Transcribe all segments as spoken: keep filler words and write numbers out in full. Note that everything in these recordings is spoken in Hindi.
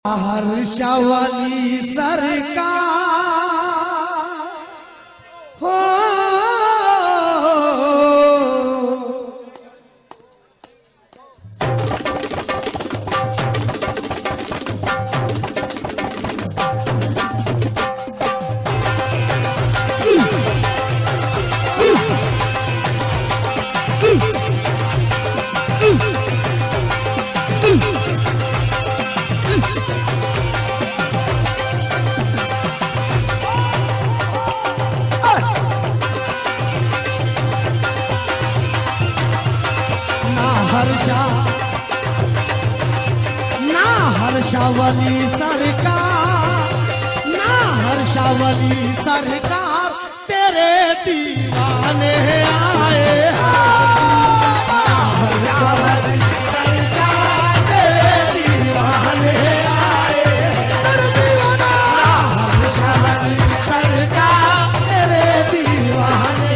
हर्षा वाली सरकार हो हर्षा ना हर्षा वाली सरकार ना हर्षा वाली सरकार तेरे दीवाने आए हर्षा वाली सरकार तेरे दीवाने आए दीवाना हर्षा वाली सरकार तेरे दीवाने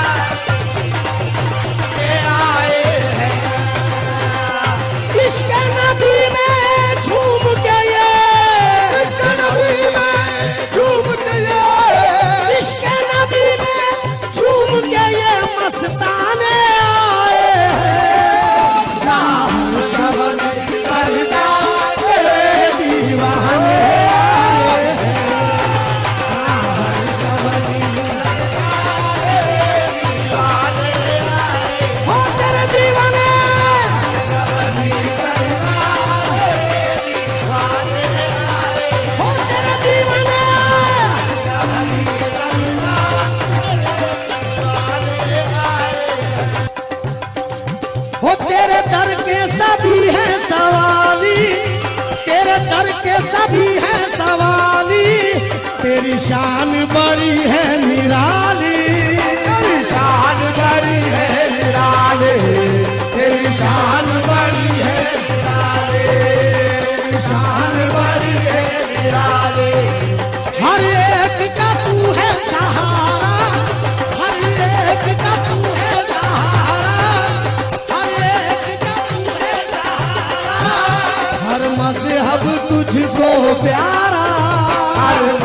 आए इसके नबी में झूम के ये इसके नबी में झूम के ये इसके नबी में झूम के ये मस्ताने आए ना हर्षा वाली सरकार तेरे दीवाने आए ना हर्षा वाली सरकार तेरे दीवाने आए हो तेरे दीवाने हो तेरे दर के सभी हैं सवाली तेरे दर के सभी हैं सवाली तेरी शान बड़ी है निराली तेरी शान बड़ी है निराली तेरी शान बड़ी है निराली तेरी शान बड़ी है निराली हर एक का तू है सहारा हर एक का तू है हर मज़हब तुझको प्यारा हर